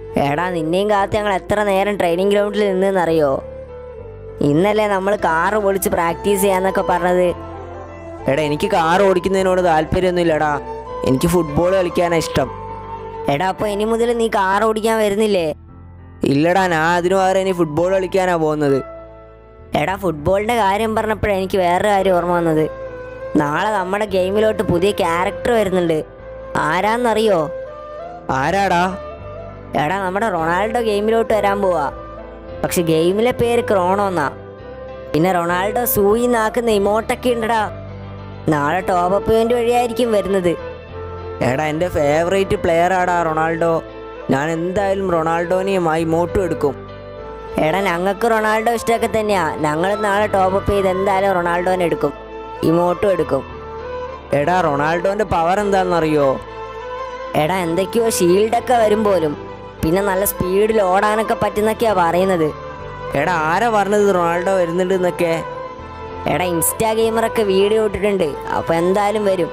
എടാ നിന്നെയും കാത്ത് ഞങ്ങൾ എത്ര നേരം ട്രെയിനിങ് ഗ്രൗണ്ടിൽ നിന്നെന്നറിയോ? ഇന്നല്ലേ നമ്മൾ കാറ് പൊളിച്ച് പ്രാക്ടീസ് ചെയ്യാന്നൊക്കെ പറഞ്ഞത്. എടാ എനിക്ക് കാർ ഓടിക്കുന്നതിനോട് താല്പര്യമൊന്നുമില്ലടാ, എനിക്ക് ഫുട്ബോൾ കളിക്കാനാണ് ഇഷ്ടം. എടാ അപ്പോൾ ഇനി മുതൽ നീ കാർ ഓടിക്കാൻ വരുന്നില്ലേ? ഇല്ലടാ, ഞാൻ അതിനു പകരം ഇനി ഫുട്ബോൾ കളിക്കാനാണ് പോകുന്നത്. എടാ ഫുട്ബോളിൻ്റെ കാര്യം പറഞ്ഞപ്പോഴാണ് എനിക്ക് വേറൊരു കാര്യം ഓർമ്മ വന്നത്. നാളെ നമ്മുടെ ഗെയിമിലോട്ട് പുതിയ ക്യാരക്ടർ വരുന്നുണ്ട്. ആരാന്നറിയോ? ആരാടാ? എടാ നമ്മുടെ റൊണാൾഡോ ഗെയിമിലോട്ട് വരാൻ പോവാ. പക്ഷെ ഗെയിമിലെ പേര് ക്രോണോ എന്നാ. പിന്നെ റൊണാൾഡോ സൂയി നാക്കുന്ന ഇമോട്ടൊക്കെ ഉണ്ടടാ. നാളെ ടോപ്പ് അപ്പ് ഇവന്റ് വഴിയായിരിക്കും വരുന്നത്. എടാ എൻ്റെ ഫേവറേറ്റ് പ്ലെയർ ആടാ റൊണാൾഡോ. ഞാൻ എന്തായാലും റൊണാൾഡോനെയും ആ ഇമോട്ടും എടുക്കും. എടാ ഞങ്ങൾക്ക് റൊണാൾഡോ ഇഷ്ടമൊക്കെ തന്നെയാ. ഞങ്ങൾ നാളെ ടോപ്പ് അപ്പ് ചെയ്ത് എന്തായാലും റൊണാൾഡോനെ എടുക്കും, ഇമോട്ടും എടുക്കും. എടാ റൊണാൾഡോൻ്റെ പവർ എന്താണെന്നറിയോ? എടാ എന്തൊക്കെയോ ഷീൽഡൊക്കെ വരും പോലും. പിന്നെ നല്ല സ്പീഡിൽ ഓടാനൊക്കെ പറ്റുന്നൊക്കെയാ പറയുന്നത്. എടാ ആരാ പറഞ്ഞത് റൊണാൾഡോ വരുന്നുണ്ട് എന്നൊക്കെ? എടാ ഇൻസ്റ്റാ ഗെയിമറൊക്കെ വീഡിയോ ഇട്ടിട്ടുണ്ട്. അപ്പോൾ എന്തായാലും വരും.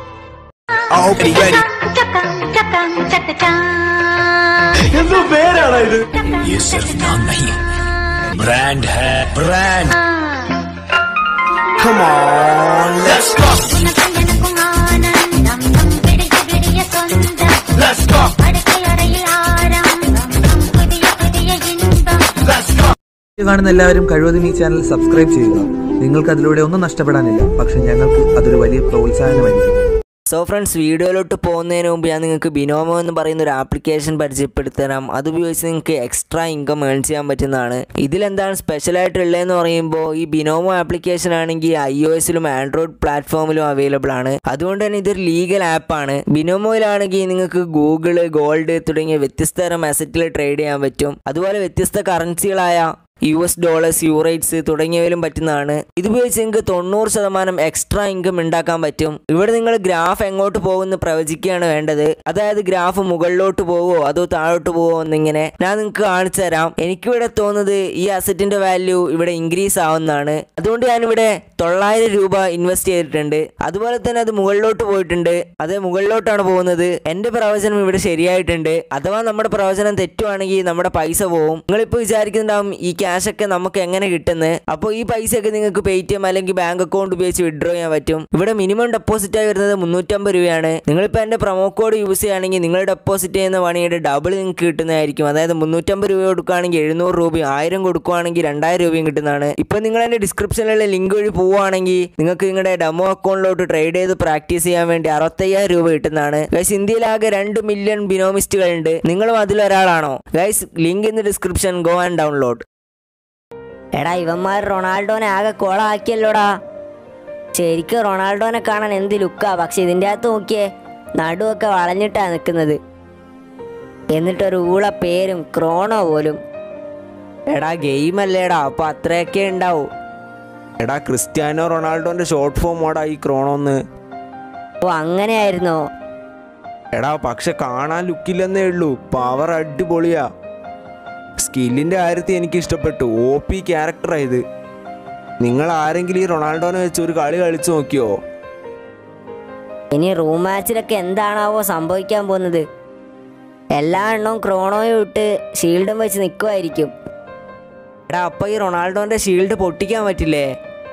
ब्रांड है brand come on let's go let's go കാണുന്ന എല്ലാവരും കഴിവതും ഈ ചാനൽ സബ്സ്ക്രൈബ് ചെയ്യുക. നിങ്ങൾക്ക് അതിലൂടെ ഒന്നും നഷ്ടപ്പെടാനില്ല, പക്ഷെ ഞങ്ങൾക്ക് അതൊരു വലിയ പ്രോത്സാഹനമായിരിക്കും. സോ ഫ്രണ്ട്സ്, വീഡിയോയിലോട്ട് പോകുന്നതിന് മുമ്പ് ഞാൻ നിങ്ങൾക്ക് ബിനോമോ എന്ന് പറയുന്ന ഒരു ആപ്ലിക്കേഷൻ പരിചയപ്പെടുത്തരാം. അതുപയോഗിച്ച് നിങ്ങൾക്ക് എക്സ്ട്രാ ഇൻകം ഏൺ ചെയ്യാൻ പറ്റുന്നതാണ്. ഇതിലെന്താണ് സ്പെഷ്യലായിട്ടുള്ളതെന്ന് പറയുമ്പോൾ, ഈ ബിനോമോ ആപ്ലിക്കേഷൻ ആണെങ്കിൽ iOS-ലും ആൻഡ്രോയിഡ് പ്ലാറ്റ്ഫോമിലും അവൈലബിൾ ആണ്. അതുകൊണ്ട് തന്നെ ഇതൊരു ലീഗൽ ആപ്പാണ്. ബിനോമോയിലാണെങ്കിൽ നിങ്ങൾക്ക് ഗൂഗിള്, ഗോൾഡ് തുടങ്ങിയ വ്യത്യസ്ത തരം അസറ്റിൽ ട്രേഡ് ചെയ്യാൻ പറ്റും. അതുപോലെ വ്യത്യസ്ത കറൻസികളായ $, യൂറൈറ്റ്സ് തുടങ്ങിയവയിലും പറ്റുന്നതാണ്. ഇതുപയോഗിച്ച് നിങ്ങൾക്ക് 90% എക്സ്ട്രാ ഇൻകം ഉണ്ടാക്കാൻ പറ്റും. ഇവിടെ നിങ്ങൾ ഗ്രാഫ് എങ്ങോട്ട് പോകുമെന്ന് പ്രവചിക്കുകയാണ് വേണ്ടത്. അതായത് ഗ്രാഫ് മുകളിലോട്ട് പോവോ അതോ താഴോട്ട് പോവോ എന്നിങ്ങനെ ഞാൻ നിങ്ങൾക്ക് കാണിച്ചു തരാം. എനിക്കിവിടെ തോന്നുന്നത് ഈ അസറ്റിന്റെ വാല്യൂ ഇവിടെ ഇൻക്രീസ് ആവുന്നതാണ്. അതുകൊണ്ട് ഞാനിവിടെ 900 രൂപ ഇൻവെസ്റ്റ് ചെയ്തിട്ടുണ്ട്. അതുപോലെ തന്നെ അത് മുകളിലോട്ട് പോയിട്ടുണ്ട്. അത് മുകളിലോട്ടാണ് പോകുന്നത്. എൻ്റെ പ്രവചനം ഇവിടെ ശരിയായിട്ടുണ്ട്. അഥവാ നമ്മുടെ പ്രവചനം തെറ്റുവാണെങ്കിൽ നമ്മുടെ പൈസ പോവും. നിങ്ങളിപ്പോൾ വിചാരിക്കുന്നുണ്ടാവും ഈ ക്യാഷൊക്കെ നമുക്ക് എങ്ങനെ കിട്ടുന്നത്. അപ്പോൾ ഈ പൈസയൊക്കെ നിങ്ങൾക്ക് പേടിഎം അല്ലെങ്കിൽ ബാങ്ക് അക്കൗണ്ട് ഉപയോഗിച്ച് വിഡ്രോ ചെയ്യാൻ പറ്റും. ഇവിടെ മിനിമം ഡെപ്പോസിറ്റ് ആയി വരുന്നത് 350 രൂപയാണ്. നിങ്ങളിപ്പോൾ എൻ്റെ പ്രൊമോ കോഡ് യൂസ് ചെയ്യുകയാണെങ്കിൽ നിങ്ങൾ ഡെപ്പോസിറ്റ് ചെയ്യുന്ന മണിയുടെ ഡബിൾ നിങ്ങൾക്ക് കിട്ടുന്നതായിരിക്കും. അതായത് 350 രൂപ കൊടുക്കുകയാണെങ്കിൽ 700 രൂപയും, 1000 കൊടുക്കുകയാണെങ്കിൽ 2000 രൂപയും കിട്ടുന്നതാണ്. ഇപ്പോൾ നിങ്ങൾ എൻ്റെ ഡിസ്ക്രിപ്ഷനിലുള്ള ലിങ്ക് വഴി പോവുകയാണെങ്കിൽ നിങ്ങൾക്ക് നിങ്ങളുടെ ഡെമോ അക്കൗണ്ടിലോട്ട് ട്രേഡ് ചെയ്ത് പ്രാക്ടീസ് ചെയ്യാൻ വേണ്ടി 65,000 രൂപ കിട്ടുന്നതാണ്. ഗൈസ്, ഇന്ത്യയിലാകെ 2 മില്യൺ ബിനോമിസ്റ്റുകളുണ്ട്. നിങ്ങളും അതിലൊരാളാണോ? Guys, link in the description, go and download. എടാ ഇവന്മാർ റൊണാൾഡോനെ ആകെ കോളാക്കിയല്ലോടാ. ശരിക്കും റൊണാൾഡോനെ കാണാൻ എന്ത് ലുക്കാ. പക്ഷെ ഇതിൻ്റെ അകത്ത് നോക്കിയേ, നടുവൊക്കെ വളഞ്ഞിട്ടാ നിൽക്കുന്നത്. എന്നിട്ടൊരു ഊള പേരും ക്രോണോ പോലും. എടാ ഗെയിം അല്ലേടാ, അപ്പോൾ അത്രയൊക്കെ ഉണ്ടാവും. എടാ ക്രിസ്ത്യാനോ റൊണാൾഡോന്റെ ഷോർട്ട് ഫോം മോഡാ ഈ ക്രോണോന്ന്. ഓ അങ്ങനെയായിരുന്നോ? എടാ പക്ഷെ കാണാൻ ലുക്കില്ലെന്നേ ഉള്ളൂ. പവർ അടിപൊളിയാ. സ്കില്ലിൻ്റെ കാര്യത്തിൽ എനിക്ക് ഇഷ്ടപ്പെട്ടു. OP ക്യാരക്ടറായത്. നിങ്ങൾ ആരെങ്കിലും ഈ റൊണാൾഡോനെ വെച്ച് ഒരു കളി കളിച്ചു നോക്കിയോ? ഇനി റൂം മാച്ചിലൊക്കെ എന്താണാവോ സംഭവിക്കാൻ പോകുന്നത്. എല്ലാ എണ്ണവും ക്രോണോയും ഇട്ട് ഷീൽഡും വെച്ച് നിൽക്കുമായിരിക്കും. എടാ അപ്പോൾ ഈ റൊണാൾഡോന്റെ ഷീൽഡ് പൊട്ടിക്കാൻ പറ്റില്ലേ?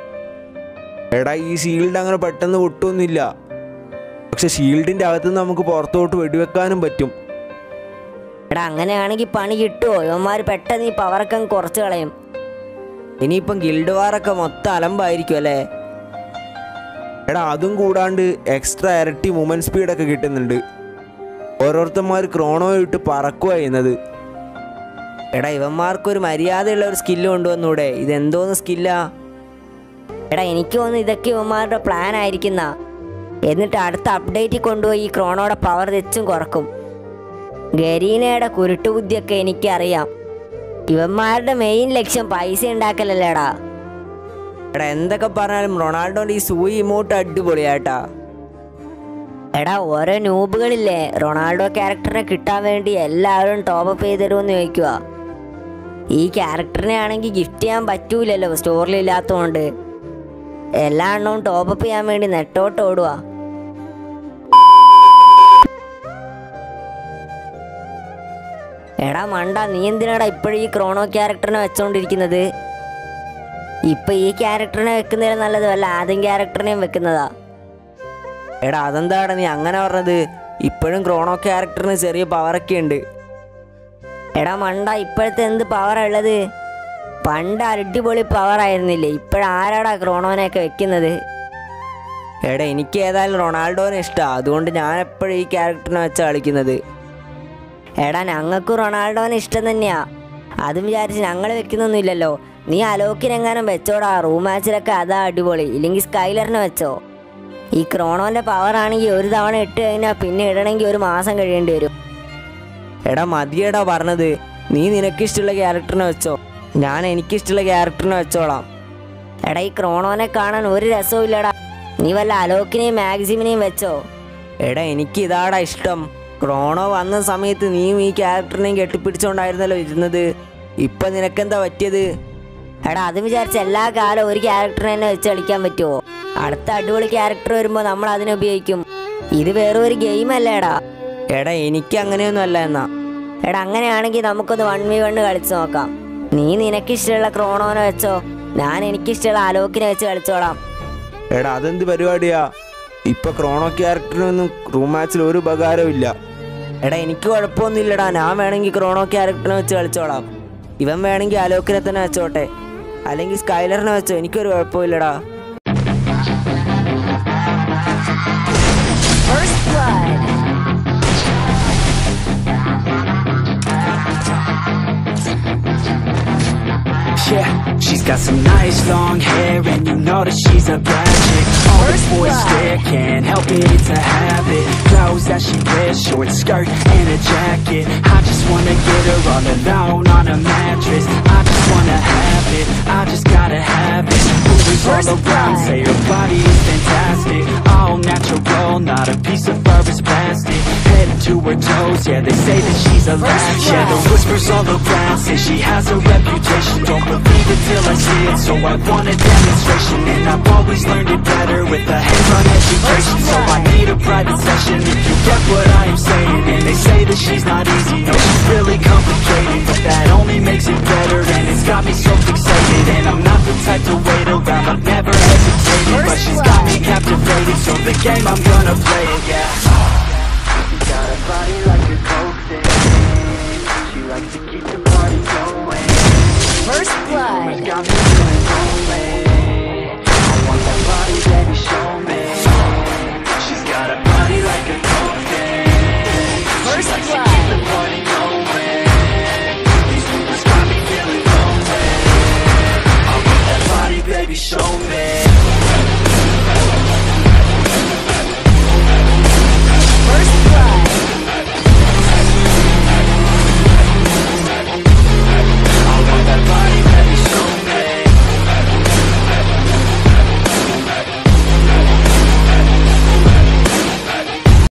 എടാ ഈ ഷീൽഡ് അങ്ങനെ പെട്ടെന്ന് പൊട്ടൊന്നുമില്ല. പക്ഷെ ഷീൽഡിൻ്റെ അകത്തുനിന്ന് നമുക്ക് പുറത്തോട്ട് വെടിവെക്കാനും പറ്റും. എടാ അങ്ങനെയാണെങ്കിൽ പണി കിട്ടുമോ? ഇവന്മാർ പെട്ടെന്ന് ഈ പവറൊക്കെ കുറച്ച് കളയും. ഇനിയിപ്പം ഗിൽഡ് വാറൊക്കെ മൊത്തം അലമ്പായിരിക്കും അല്ലേ? എടാ അതും കൂടാണ്ട് എക്സ്ട്രാ ഇരട്ടി മൂവ്മെൻറ്റ് സ്പീഡൊക്കെ കിട്ടുന്നുണ്ട്. ഓരോരുത്തന്മാർ ക്രോണോ ഇട്ട് പറക്കുക ചെയ്യുന്നത്. എടാ ഇവന്മാർക്കൊരു മര്യാദയുള്ള ഒരു സ്കില്ല് കൊണ്ടുവന്നൂടെ? ഇതെന്തോന്ന് സ്കില്ലാ? എടാ എനിക്ക് തോന്നുന്നു ഇതൊക്കെ ഇവന്മാരുടെ പ്ലാൻ ആയിരിക്കുന്ന. എന്നിട്ട് അടുത്ത അപ്ഡേറ്റിൽ കൊണ്ടുപോയി ഈ ക്രോണോയുടെ പവർ തെച്ചും കുറക്കും. ഗരീനയുടെ കുരുട്ടുബുദ്ധിയൊക്കെ എനിക്കറിയാം. ഇവന്മാരുടെ മെയിൻ ലക്ഷ്യം പൈസ ഉണ്ടാക്കലല്ലേടാ. എടാ എന്തൊക്കെ പറഞ്ഞാലും റൊണാൾഡോന്റെ ഈ സൂയി ഇമോട്ട് അടിപൊളിയാട്ടാ. എടാ ഓരോ നൂബുകളില്ലേ റൊണാൾഡോ ക്യാരക്ടറിനെ കിട്ടാൻ വേണ്ടി എല്ലാവരും ടോപ്പ് അപ്പ് ചെയ്ത് തരുമെന്ന് ചോദിക്കുക. ഈ ക്യാരക്ടറിനെ ആണെങ്കിൽ ഗിഫ്റ്റ് ചെയ്യാൻ പറ്റൂലല്ലോ സ്റ്റോറിലില്ലാത്തതുകൊണ്ട്. എല്ലാ എണ്ണവും ടോപ്പ് അപ്പ് ചെയ്യാൻ വേണ്ടി നെട്ടോട്ട് ഓടുക. എടാ മണ്ട, നീ എന്തിനാടാ ഇപ്പോഴും ഈ ക്രോണോ ക്യാരക്ടറിനെ വെച്ചോണ്ടിരിക്കുന്നത്? ഇപ്പൊ ഈ ക്യാരക്ടറിനെ വെക്കുന്നതിന് നല്ലത് വല്ല ആദ്യം ക്യാരക്ടറിനെയും വെക്കുന്നതാ. എടാ അതെന്താടാ നീ അങ്ങനെ പറഞ്ഞത്? ഇപ്പോഴും ക്രോണോ ക്യാരക്ടറിന് ചെറിയ പവറൊക്കെ ഉണ്ട്. എടാ മണ്ട, ഇപ്പോഴത്തെ എന്ത് പവറാ ഉള്ളത്? പണ്ട് അടിപൊളി പവർ ആയിരുന്നില്ലേ? ഇപ്പോഴാരാടാ ക്രോണോനെയൊക്കെ വെക്കുന്നത്? എടാ എനിക്ക് ഏതായാലും റൊണാൾഡോനെ ഇഷ്ടമാണ്, അതുകൊണ്ട് ഞാൻ എപ്പോഴും ഈ ക്യാരക്ടറിനെ വെച്ചാണ് കളിക്കുന്നത്. എടാ ഞങ്ങൾക്ക് റൊണാൾഡോനെ ഇഷ്ടം തന്നെയാ, അതും വിചാരിച്ച് ഞങ്ങൾ വെക്കുന്നൊന്നുമില്ലല്ലോ. നീ അലോക്കിനെങ്ങാനും വെച്ചോടാ, റൂം മാച്ചിലൊക്കെ അതാ അടിപൊളി. ഇല്ലെങ്കിൽ സ്കൈലറിനെ വെച്ചോ. ഈ ക്രോണോൻ്റെ പവർ ആണെങ്കിൽ ഒരു തവണ ഇട്ട് കഴിഞ്ഞാൽ പിന്നെ ഇടണമെങ്കിൽ ഒരു മാസം കഴിയേണ്ടി വരും. എടാ മതിയെടാ പറഞ്ഞത്, നീ നിനക്കിഷ്ടമുള്ള ക്യാരക്ടറിനെ വെച്ചോ, ഞാൻ എനിക്കിഷ്ടമുള്ള ക്യാരക്ടറിനെ വെച്ചോളാം. എടാ ഈ ക്രോണോനെ കാണാൻ ഒരു രസവും ഇല്ലടാ, നീ വല്ല അലോക്കിനെയും മാക്സിമിനെയും വെച്ചോ. എടാ എനിക്ക് ഇതാടാ ഇഷ്ടം. ക്രോണോ വന്ന സമയത്ത് നീയും ഈ ക്യാരക്ടറിനെയും കെട്ടിപ്പിടിച്ചോണ്ടായിരുന്നല്ലോ ഇരുന്നത്. ഇപ്പം നിനക്കെന്താ പറ്റിയത്? എടാ അത് വിചാരിച്ച് എല്ലാ കാലവും ഒരു ക്യാരക്ടറിനെ തന്നെ വെച്ച് കളിക്കാൻ പറ്റുമോ? അടുത്ത അടിപൊളി ക്യാരക്ടർ വരുമ്പോൾ നമ്മൾ അതിനെ ഉപയോഗിക്കും. ഇത് വേറെ ഒരു ഗെയിം അല്ലേടാ. എടാ എനിക്ക് അങ്ങനെയൊന്നും അല്ല എന്നാ. എടാ അങ്ങനെയാണെങ്കിൽ നമുക്കൊന്ന് 1v1 കളിച്ച് നോക്കാം. നീ നിനക്കിഷ്ടമുള്ള ക്രോണോനെ വെച്ചോ, ഞാൻ എനിക്കിഷ്ടമുള്ള അലോക്കിനെ വെച്ച് കളിച്ചോളാം. എടാ അതെന്ത് പരിപാടിയാ? ഇപ്പൊ ക്രോണോ ക്യാരക്ടറിനൊന്നും റൂം മാച്ചിൽ ഒരു ഉപകാരവും ഇല്ല. എടാ എനിക്ക് കുഴപ്പമൊന്നുമില്ലടാ, ഞാൻ വേണമെങ്കിൽ ക്രോണോ ക്യാരക്ടറിനെ വെച്ച് കളിച്ചോളാം. ഇവൻ വേണമെങ്കിൽ അലോക്കിനെ തന്നെ വെച്ചോട്ടെ, അല്ലെങ്കിൽ സ്കൈലറിനെ വെച്ചോ, എനിക്കൊരു കുഴപ്പമില്ലടാ. Yeah, she's got some nice long hair, and you know that she's a bad chick. All the boys stare, can't help it, it's a habit. Clothes that she wears, short skirt and a jacket. I just wanna get her all alone on a mattress. I just wanna have it, I just gotta have it. Movers all around say her body is fantastic. All natural, not a piece of fur is plastic. Head to her toes, yeah, they say that she's a latch. Yeah, the whispers all around say she has a reputation. Don't believe it till I see it, so I want a demonstration. And I've always learned it better with a hands-on education. So I need a private session if you get what I am saying. And they say that she's not easy, no, she's really complicated, but that only makes it better, and it's got me so fixated. And I'm not the type to wait around, I've never hesitated, but she's got me captivated, so the game I'm gonna play it, yeah.